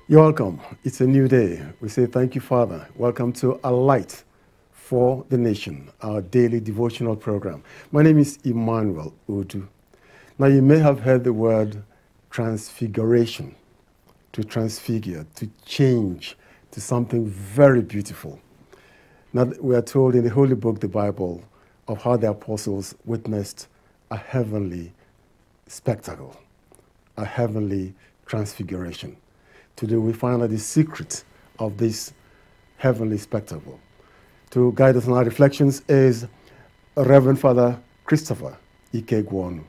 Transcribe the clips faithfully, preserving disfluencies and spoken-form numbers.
You're welcome. It's a new day. We say thank you, Father. Welcome to A Light for the Nation, our daily devotional program. My name is Emmanuel Udu. Now, you may have heard the word transfiguration, to transfigure, to change to something very beautiful. Now, we are told in the Holy Book, the Bible, of how the apostles witnessed a heavenly spectacle, a heavenly transfiguration. Today we find out the secret of this heavenly spectacle. To guide us in our reflections is Reverend Father Christopher Ikegwonu.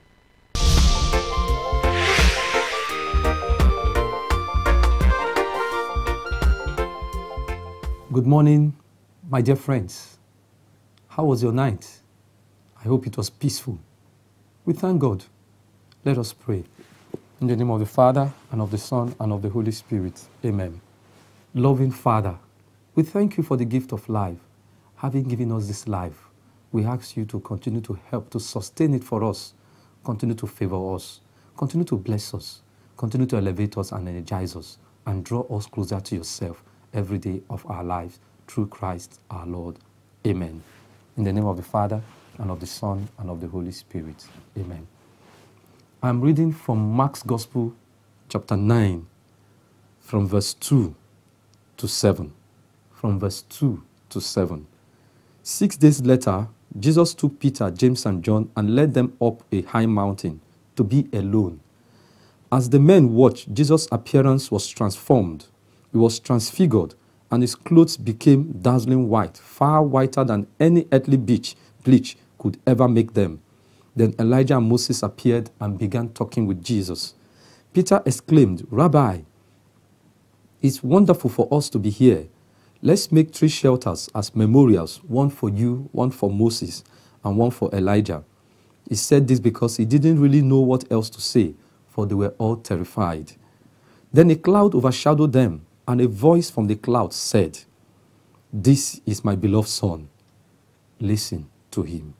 Good morning, my dear friends. How was your night? I hope it was peaceful. We thank God. Let us pray. In the name of the Father, and of the Son, and of the Holy Spirit. Amen. Loving Father, we thank you for the gift of life. Having given us this life, we ask you to continue to help, to sustain it for us, continue to favor us, continue to bless us, continue to elevate us and energize us, and draw us closer to yourself every day of our lives, through Christ our Lord. Amen. In the name of the Father, and of the Son, and of the Holy Spirit. Amen. I'm reading from Mark's Gospel, chapter nine, from verse two to seven. From verse two to seven. Six days later, Jesus took Peter, James, and John and led them up a high mountain to be alone. As the men watched, Jesus' appearance was transformed. He was transfigured, and his clothes became dazzling white, far whiter than any earthly bleach, bleach could ever make them. Then Elijah and Moses appeared and began talking with Jesus. Peter exclaimed, "Rabbi, it's wonderful for us to be here. Let's make three shelters as memorials, one for you, one for Moses, and one for Elijah." He said this because he didn't really know what else to say, for they were all terrified. Then a cloud overshadowed them, and a voice from the cloud said, "This is my beloved Son. Listen to him."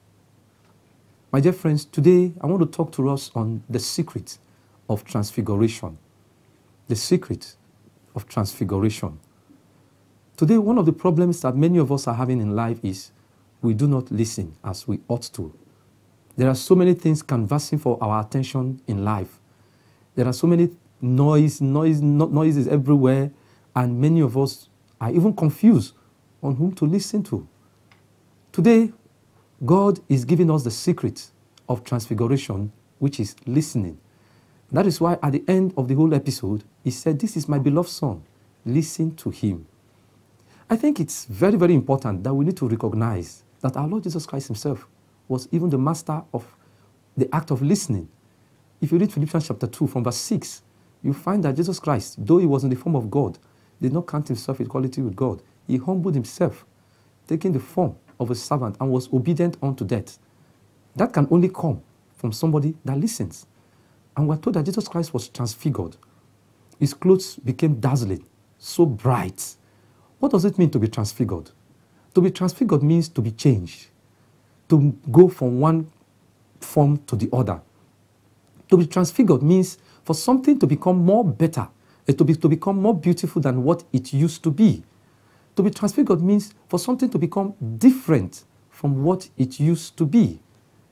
My dear friends, today I want to talk to us on the secret of transfiguration. The secret of transfiguration. Today, one of the problems that many of us are having in life is we do not listen as we ought to. There are so many things canvassing for our attention in life. There are so many noise, noise, no, noises everywhere, and many of us are even confused on whom to listen to. Today, God is giving us the secret of transfiguration, which is listening. That is why at the end of the whole episode, he said, "This is my beloved Son. Listen to him." I think it's very, very important that we need to recognize that our Lord Jesus Christ himself was even the master of the act of listening. If you read Philippians chapter two from verse six, you find that Jesus Christ, though he was in the form of God, did not count himself equality with God. He humbled himself, taking the form of a servant, and was obedient unto death. That can only come from somebody that listens. And we're told that Jesus Christ was transfigured. His clothes became dazzling, so bright. What does it mean to be transfigured? To be transfigured means to be changed, to go from one form to the other. To be transfigured means for something to become more better, to, be, to become more beautiful than what it used to be. To be transfigured means for something to become different from what it used to be.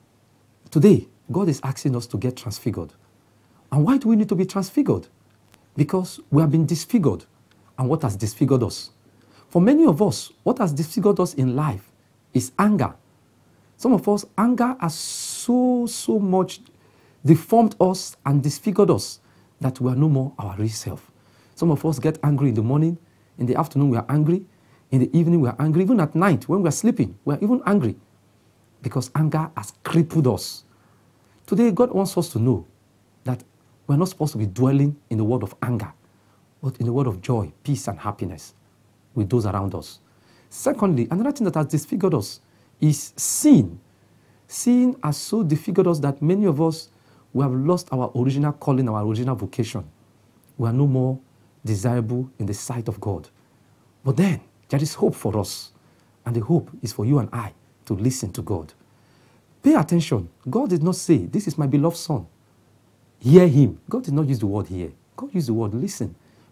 Today, God is asking us to get transfigured. And why do we need to be transfigured? Because we have been disfigured. And what has disfigured us? For many of us, what has disfigured us in life is anger. Some of us, anger has so, so much deformed us and disfigured us that we are no more our real self. Some of us get angry in the morning. In the afternoon, we are angry. In the evening, we are angry. Even at night, when we are sleeping, we are even angry because anger has crippled us. Today, God wants us to know that we are not supposed to be dwelling in the world of anger, but in the world of joy, peace, and happiness with those around us. Secondly, another thing that has disfigured us is sin. Sin has so disfigured us that many of us, we have lost our original calling, our original vocation. We are no more desirable in the sight of God. But then, there is hope for us. And the hope is for you and I to listen to God. Pay attention. God did not say, "This is my beloved Son. Hear him." God did not use the word hear. God used the word listen.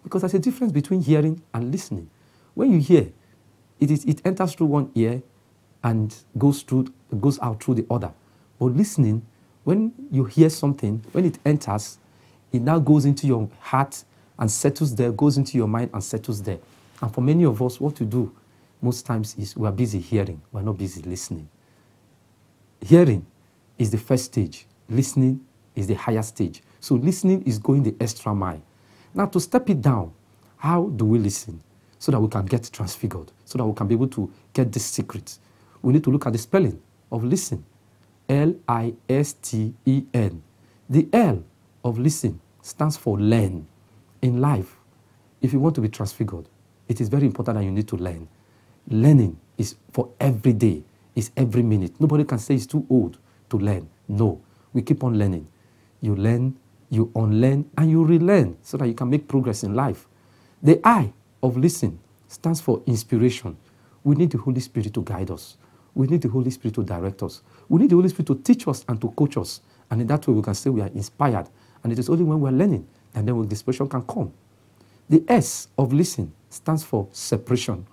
Because there's a difference between hearing and listening. When you hear, it, is, it enters through one ear and goes, through, goes out through the other. But listening, when you hear something, when it enters, it now goes into your heart and settles there, goes into your mind and settles there. And for many of us, what we do most times is we are busy hearing, we're not busy listening. Hearing is the first stage. Listening is the higher stage. So listening is going the extra mile. Now to step it down, how do we listen? So that we can get transfigured, so that we can be able to get this secret. We need to look at the spelling of listen. L I S T E N. The L of listen stands for learn. In life, if you want to be transfigured, it is very important that you need to learn. Learning is for every day, is every minute. Nobody can say it's too old to learn. No, we keep on learning. You learn, you unlearn, and you relearn so that you can make progress in life. The I of listen stands for inspiration. We need the Holy Spirit to guide us. We need the Holy Spirit to direct us. We need the Holy Spirit to teach us and to coach us. And in that way, we can say we are inspired. And it is only when we are learning and then the inspiration can come. The S of listen stands for separation.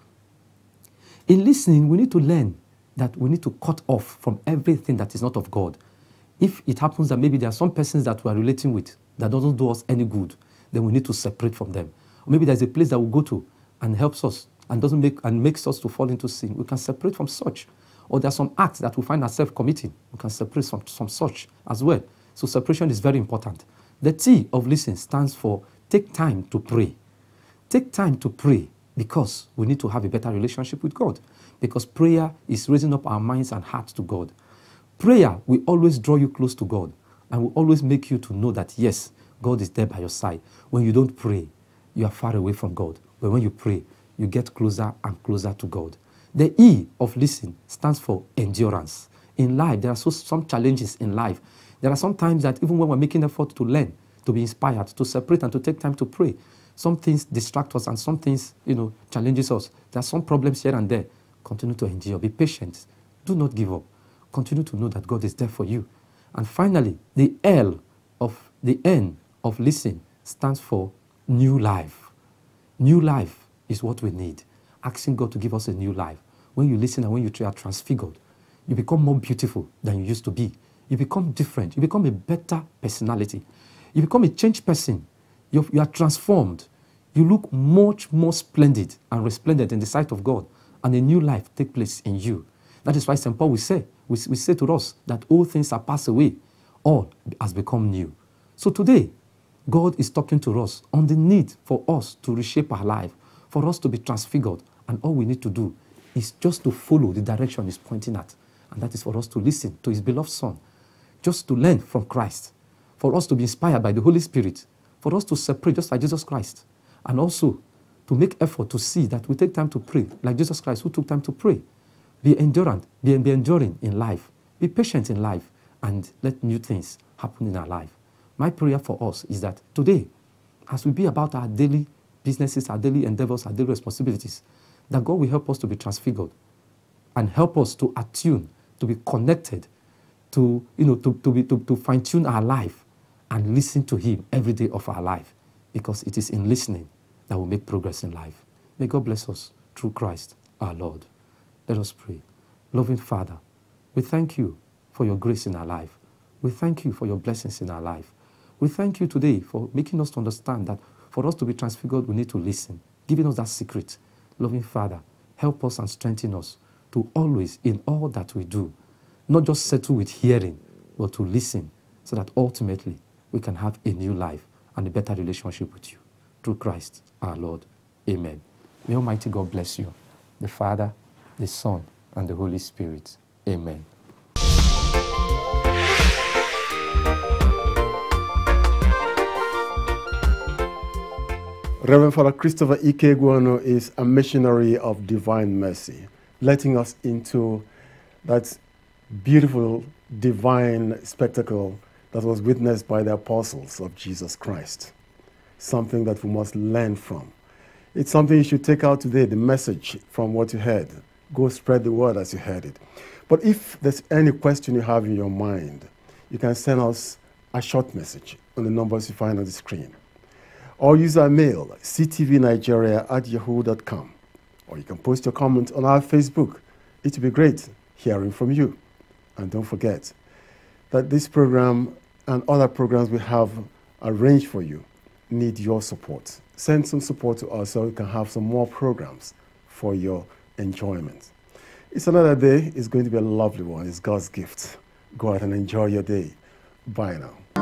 In listening, we need to learn that we need to cut off from everything that is not of God. If it happens that maybe there are some persons that we are relating with that doesn't do us any good, then we need to separate from them. Or maybe there's a place that we go to and helps us and doesn't make and makes us to fall into sin. We can separate from such. Or there are some acts that we find ourselves committing. We can separate from, from such as well. So separation is very important. The T of listen stands for take time to pray. Take time to pray because we need to have a better relationship with God. Because prayer is raising up our minds and hearts to God. Prayer will always draw you close to God and will always make you to know that, yes, God is there by your side. When you don't pray, you are far away from God. But when you pray, you get closer and closer to God. The E of listen stands for endurance. In life, there are so, some challenges in life. There are some times that even when we're making effort to learn, to be inspired, to separate and to take time to pray, some things distract us and some things, you know, challenges us. There are some problems here and there. Continue to endure. Be patient. Do not give up. Continue to know that God is there for you. And finally, the L of the N of listen stands for new life. New life is what we need. Asking God to give us a new life. When you listen and when you are transfigured, you become more beautiful than you used to be. You become different. You become a better personality. You become a changed person. You're, you are transformed. You look much more splendid and resplendent in the sight of God. And a new life takes place in you. That is why Saint Paul will say, we, we say to us that all things are passed away. All has become new. So today, God is talking to us on the need for us to reshape our life, for us to be transfigured. And all we need to do is just to follow the direction He's pointing at. And that is for us to listen to His beloved Son, just to learn from Christ, for us to be inspired by the Holy Spirit, for us to separate just like Jesus Christ, and also to make effort to see that we take time to pray, like Jesus Christ who took time to pray. Be endurant, be, be enduring in life, be patient in life, and let new things happen in our life. My prayer for us is that today, as we be about our daily businesses, our daily endeavors, our daily responsibilities, that God will help us to be transfigured and help us to attune, to be connected, to, you know, to, to, be, to, to fine-tune our life and listen to Him every day of our life, because it is in listening that will make progress in life. May God bless us through Christ our Lord. Let us pray. Loving Father, we thank You for Your grace in our life. We thank You for Your blessings in our life. We thank You today for making us to understand that for us to be transfigured, we need to listen, giving us that secret. Loving Father, help us and strengthen us to always, in all that we do, not just settle with hearing, but to listen, so that ultimately we can have a new life and a better relationship with You. Through Christ our Lord. Amen. May Almighty God bless you, the Father, the Son, and the Holy Spirit. Amen. Reverend Father Christopher Ikeguano is a missionary of divine mercy, letting us into that beautiful divine spectacle that was witnessed by the apostles of Jesus Christ. Something that we must learn from. It's something you should take out today, the message from what you heard. Go spread the word as you heard it. But if there's any question you have in your mind, you can send us a short message on the numbers you find on the screen. or use our mail, c t v nigeria at yahoo dot com. Or you can post your comment on our Facebook. It will be great hearing from you. And don't forget that this program and other programs we have arranged for you need your support. Send some support to us so we can have some more programs for your enjoyment. It's another day. It's going to be a lovely one. It's God's gift. Go out and enjoy your day. Bye now.